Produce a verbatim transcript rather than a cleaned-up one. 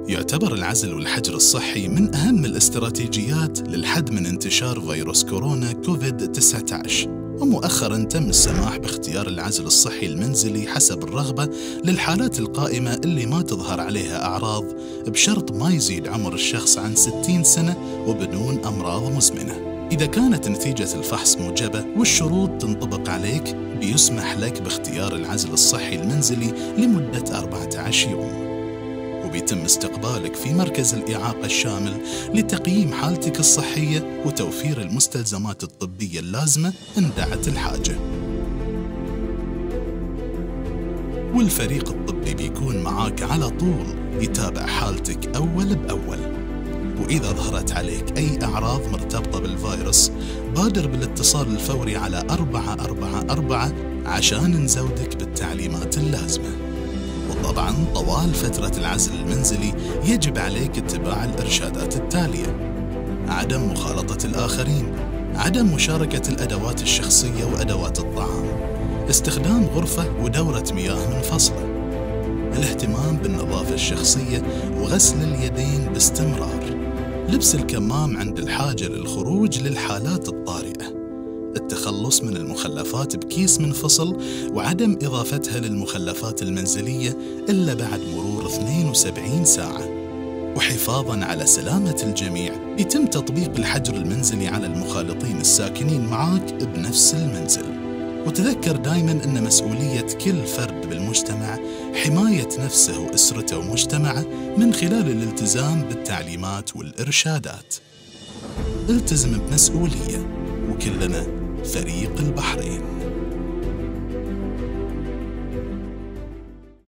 يعتبر العزل والحجر الصحي من أهم الاستراتيجيات للحد من انتشار فيروس كورونا كوفيد تسعة عشر، ومؤخراً تم السماح باختيار العزل الصحي المنزلي حسب الرغبة للحالات القائمة اللي ما تظهر عليها أعراض، بشرط ما يزيد عمر الشخص عن ستين سنة وبدون أمراض مزمنة. إذا كانت نتيجة الفحص موجبة والشروط تنطبق عليك، بيسمح لك باختيار العزل الصحي المنزلي لمدة أربعة عشر يوم، وبيتم استقبالك في مركز الإعاقة الشامل لتقييم حالتك الصحية وتوفير المستلزمات الطبية اللازمة إن دعت الحاجة. والفريق الطبي بيكون معاك على طول يتابع حالتك أول بأول، وإذا ظهرت عليك أي أعراض مرتبطة بالفيروس بادر بالاتصال الفوري على أربعة أربعة أربعة عشان نزودك بالتعليمات اللازمة. وطبعاً طوال فترة العزل المنزلي يجب عليك اتباع الإرشادات التالية: عدم مخالطة الآخرين، عدم مشاركة الأدوات الشخصية وأدوات الطعام، استخدام غرفة ودورة مياه منفصلة، الاهتمام بالنظافة الشخصية وغسل اليدين باستمرار، لبس الكمام عند الحاجة للخروج للحالات الطارئة، التخلص من المخلفات بكيس منفصل وعدم إضافتها للمخلفات المنزلية إلا بعد مرور اثنين وسبعين ساعة. وحفاظاً على سلامة الجميع يتم تطبيق الحجر المنزلي على المخالطين الساكنين معاك بنفس المنزل. وتذكر دايماً أن مسؤولية كل فرد بالمجتمع حماية نفسه وأسرته ومجتمعه من خلال الالتزام بالتعليمات والإرشادات. التزم بمسؤولية، وكلنا فريق البحرين.